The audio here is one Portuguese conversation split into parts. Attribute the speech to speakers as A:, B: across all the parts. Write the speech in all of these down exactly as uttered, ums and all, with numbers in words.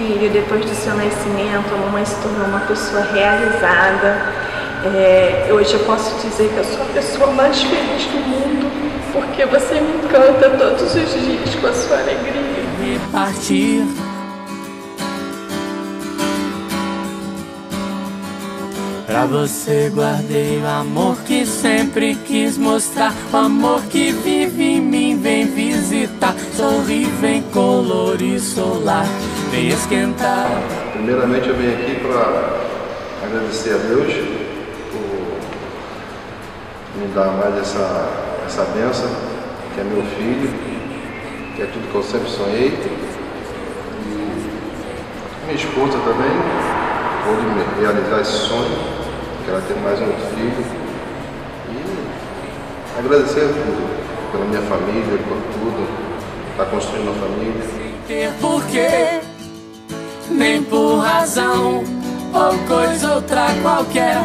A: Filho, depois do seu nascimento, a mamãe se tornou uma pessoa realizada. É, hoje eu posso dizer que eu sou a pessoa mais feliz do mundo, porque você me encanta todos os dias com a sua alegria.
B: E partir. Pra você guardei o amor que sempre quis mostrar, o amor que vive em mim, vem visitar, sorri, vem colorir solar, vem esquentar.
C: Primeiramente eu venho aqui para agradecer a Deus por me dar mais essa, essa bênção, que é meu filho, que é tudo que eu sempre sonhei. E minha esposa também, pôde realizar esse sonho, que ela tem mais um outro filho. E agradecer a tudo, pela minha família, por tudo, estar construindo uma família.
B: Sem ter porquê, nem por razão, ou coisa outra qualquer,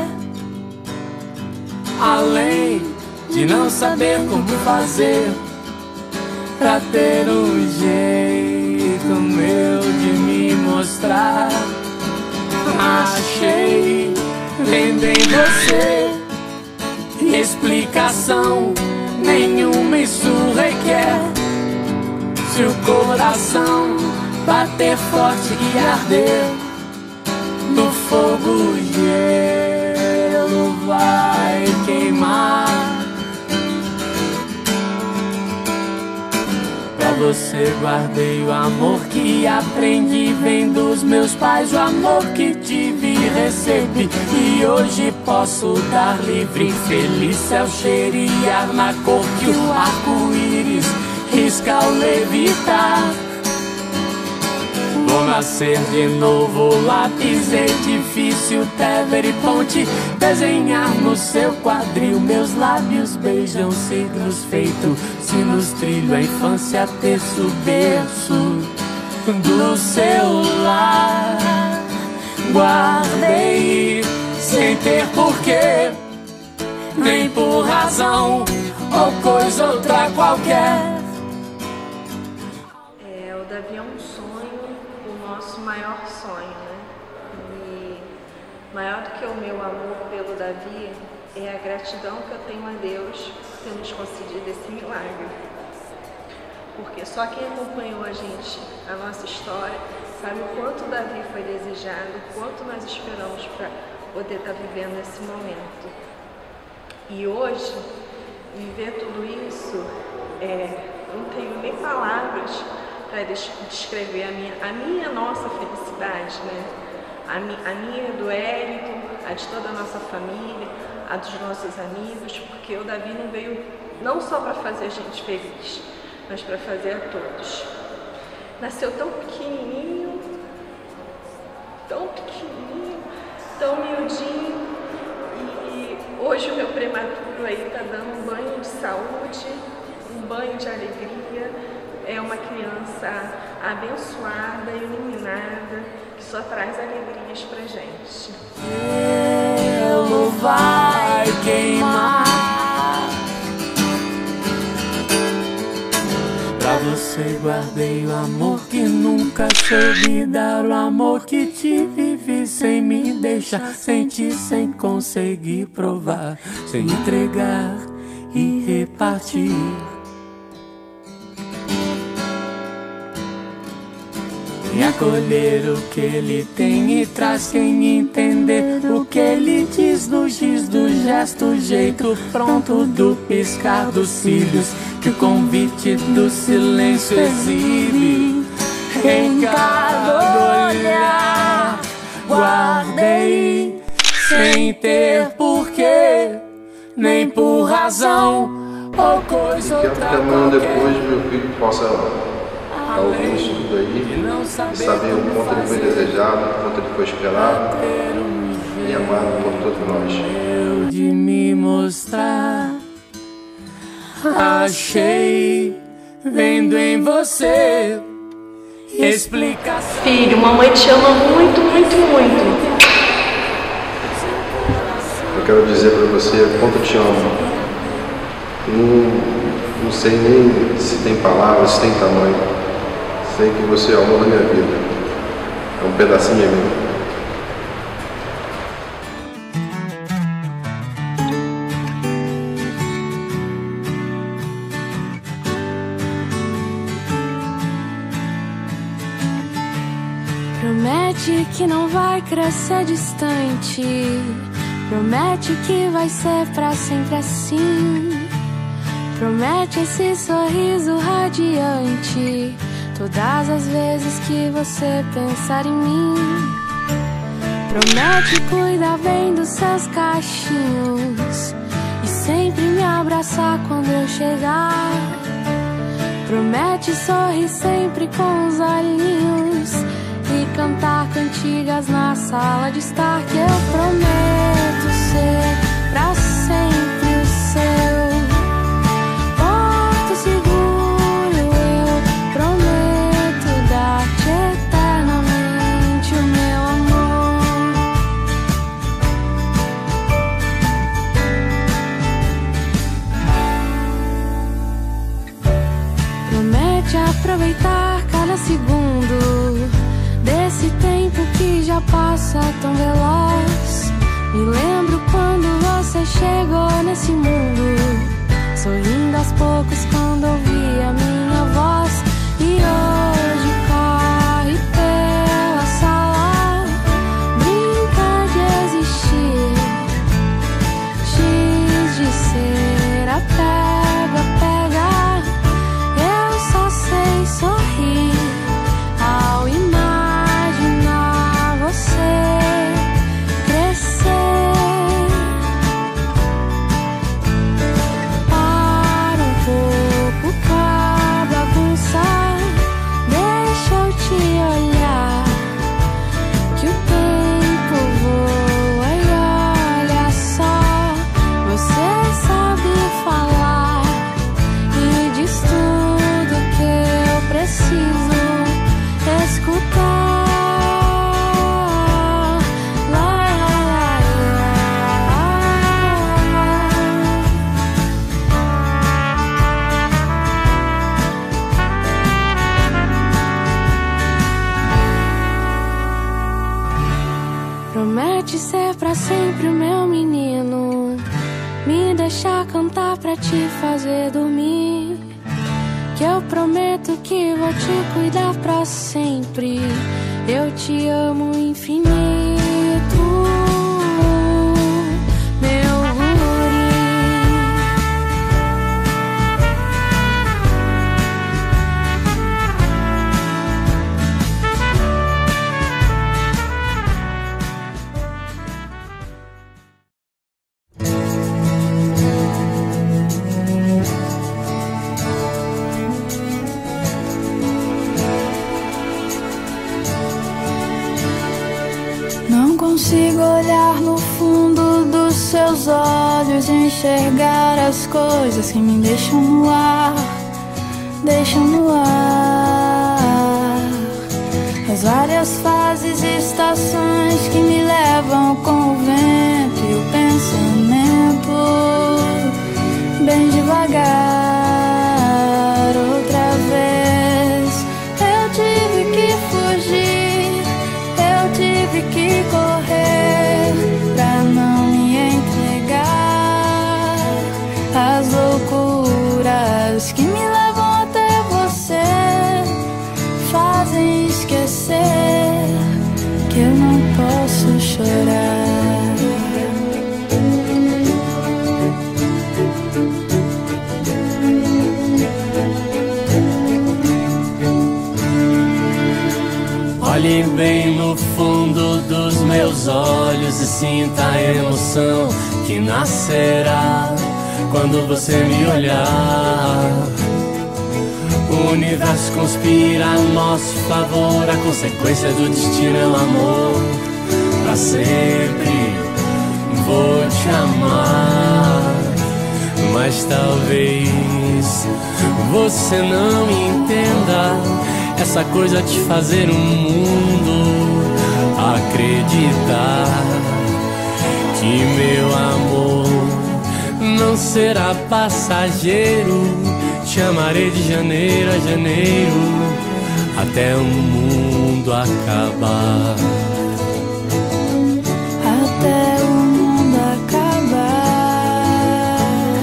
B: além de não saber como fazer pra ter um jeito meu de me mostrar. Achei vendo em você explicação nenhuma, isso requer. Se o coração bater forte e arder no fogo, o gelo vai queimar. Pra você guardei o amor que aprendi, vem dos meus pais, o amor que tive e recebi, e hoje posso dar livre. Feliz céu cheirar na cor que o arco-íris risca ao levitar. Vou nascer de novo, lápis, edifício, Tever e ponte, desenhar no seu quadril, meus lábios beijam signos feitos, sinos trilho, a infância terço berço do seu lar. Guardei sem ter porquê, nem por razão, ou coisa outra qualquer.
A: É, o Davi é um sonho, o nosso maior sonho, né? E maior do que o meu amor pelo Davi é a gratidão que eu tenho a Deus por ter nos concedido esse milagre. Porque só quem acompanhou a gente, a nossa história, sabe o quanto o Davi foi desejado, o quanto nós esperamos para poder estar vivendo esse momento. E hoje, viver tudo isso, é, não tenho nem palavras para descrever a minha, a minha nossa felicidade, né? A, mi, a minha, do Érico, a de toda a nossa família, a dos nossos amigos, porque o Davi não veio não só para fazer a gente feliz, mas para fazer a todos. Nasceu tão pequenininho, tão pequenininho, tão miudinho, e hoje o meu prematuro aí está dando um banho de saúde, um banho de alegria. É uma criança abençoada, iluminada, que só traz alegrias pra gente.
B: Ele vai queimar. Pra você guardei o amor que nunca soube dar, o amor que te vivi sem me deixar sentir, sem conseguir provar, sem entregar e repartir. E acolher o que ele tem e traz sem entender o que ele diz no giz do gesto, jeito pronto do piscar dos cílios, que o convite do silêncio exibe em cada olhar. Guardei sem ter porquê, nem por razão ou coisa outra.
C: E quero que amanhã depois meu filho possa ouvir isso tudo aí e saber o quanto ele foi desejado, o quanto ele foi esperado e amado por todos nós.
B: De me mostrar, achei vendo em você explicação.
A: Filho, mamãe te ama muito, muito, muito.
C: Eu quero dizer para você o quanto eu te amo. Não, não sei nem se tem palavras, se tem tamanho. Sei que você é o amor da minha vida. é um pedacinho de mim.
D: Promete que não vai crescer distante, promete que vai ser pra sempre assim. Promete esse sorriso radiante todas as vezes que você pensar em mim. Promete cuidar bem dos seus cachinhos e sempre me abraçar quando eu chegar. Promete sorrir sempre com os olhinhos e cantar cantigas na sala de estar. Que eu prometo ser pra sempre o seu porto seguro. Eu prometo dar-te eternamente o meu amor. Promete aproveitar cada segundo desse tempo que já passa tão veloz. Me lembro quando você chegou nesse mundo, sorrindo aos poucos quando ouvi a minha voz. E hoje corre pela sala, brinca de existir, giz de cera, pega, pega. Eu só sei sorrir ao imaginar você crescer. Para um pouco com a bagunça, deixa eu te olhar, que o tempo voa e olha só. Você sabe falar e diz tudo que eu preciso escutar. Promete ser pra sempre o meu menino, me deixar cantar pra te fazer dormir. Que eu prometo que vou te cuidar pra sempre. Eu te amo infinito, meu guri.
E: Não consigo olhar no fundo dos seus olhos e enxergar as coisas que me deixam no ar, deixam no ar. As várias fases e estações que me levam com o vento e o pensamento bem devagar. Outra vez eu tive que fugir, eu tive que correr pra não me entregar às loucuras que me levam até você. Fazem esquecer que eu não posso chorar.
B: Olhe bem no fundo dos meus olhos e sinta a emoção que nascerá quando você me olhar. O universo conspira a nosso favor, a consequência do destino é o amor. Pra sempre vou te amar, mas talvez você não entenda essa coisa de fazer o mundo acreditar que meu amor não será passageiro. Te amarei de janeiro a janeiro até o mundo mundo acabar.
E: Até o mundo acabar.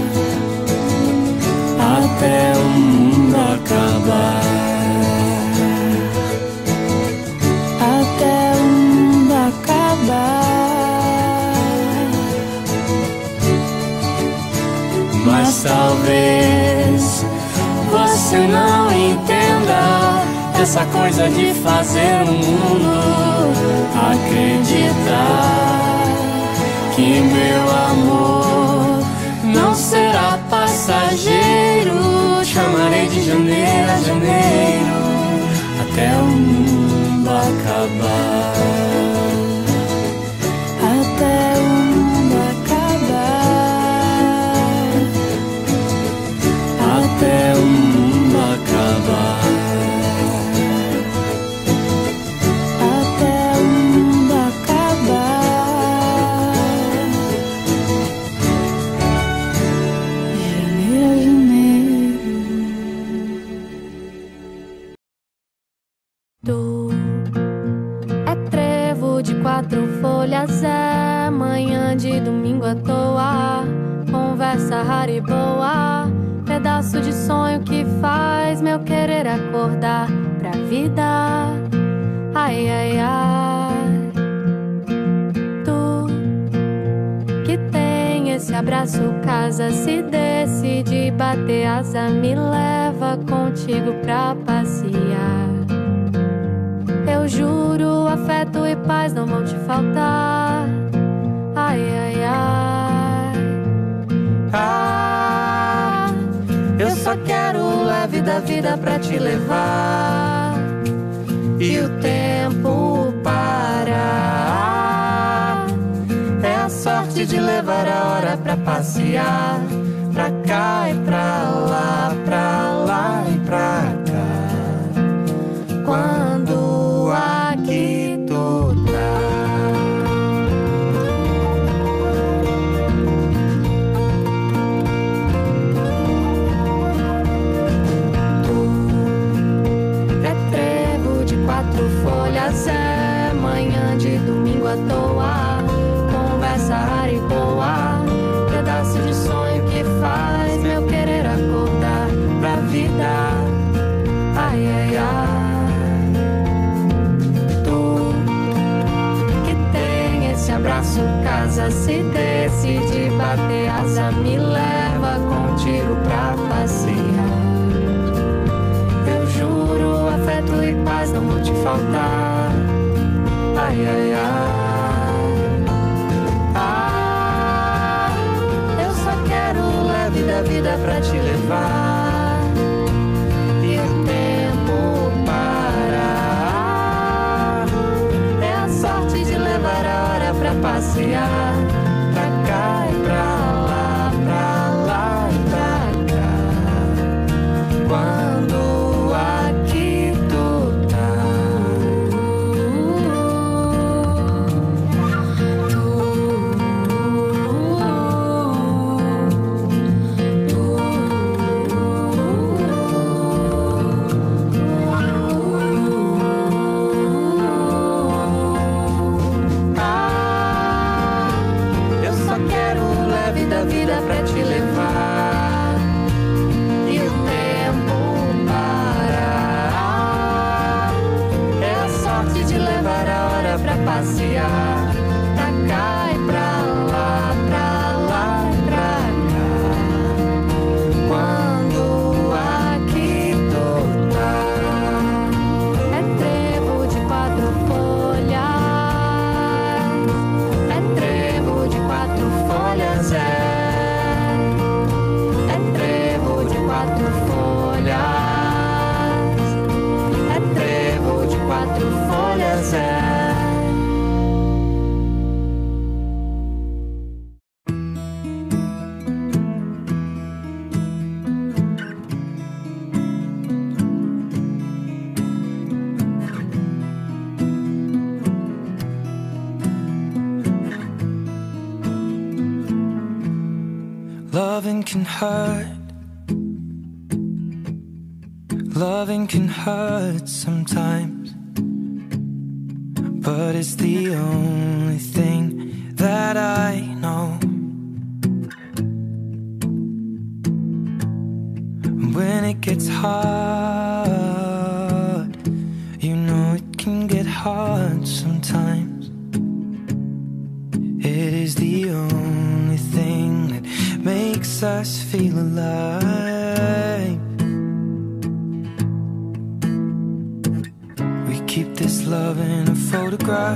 B: Até o mundo acabar.
E: Até o mundo acabar.
B: Mas talvez você não entenda essa coisa de fazer o mundo acreditar que meu amor não será passageiro. Chamarei de janeiro a janeiro até o mundo acabar.
E: Até o mundo acabar.
B: Até o mundo acabar.
E: Até o mundo acabar. Janeiro a janeiro.
D: Tu é trevo de quatro folhas, é manhã de domingo à toa, conversa rara e boa, pedaço de sonho que faz meu querer acordar pra vida. Ai, ai, ai. Tu que tem esse abraço, casa, se decide bater asa, me leva contigo pra passear. Eu juro, afeto e paz não vão te faltar. Ai, ai, ai.
B: Ah, eu só quero leve da vida pra te levar e o tempo parar. É a sorte de levar a hora pra passear, pra cá e pra lá, pra lá e pra cá. Quando aqui tu tá.
D: Quatro folhas, é manhã de domingo à toa, conversa rara e boa, pedaço de sonho que faz meu querer acordar pra vida. Ai, ai, ai. Tu que tem esse abraço, casa, se decide bater asa, me leva contigo pra passear. Eu juro, afeto e paz não vão te faltar. Ai, ai, ai. Ah, eu só quero leve da vida pra te levar e o tempo parar. É a sorte de levar a hora pra passear, pra cá e pra lá, pra lá e pra cá. Quando vida pra te levar e o tempo parar. É a sorte de levar a hora pra passear, pra cá e pra lá, pra lá e pra cá. Quando aqui tu tá. É trevo de quatro folhas, é trevo de quatro folhas, é quatro folhas, é trevo de quatro folhas, é.
B: Loving can hurt. Loving can hurt sometimes. but it's the only thing that I know. When it gets hard, you know it can get hard sometimes. It is the only thing that makes us feel alive. We keep this love in a photograph.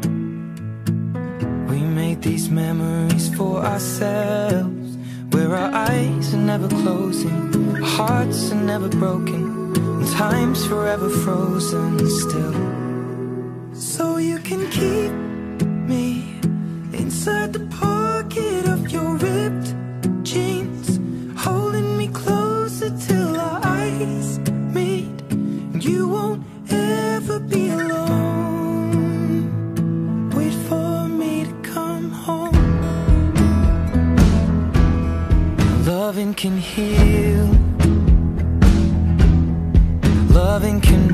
B: We made these memories for ourselves, where our eyes are never closing, our hearts are never broken, and time's forever frozen still. So you can keep me inside the pocket of your ripped jeans, holding me closer till our eyes meet, and you won't ever be alone. Wait for me to come home. Loving can heal, loving can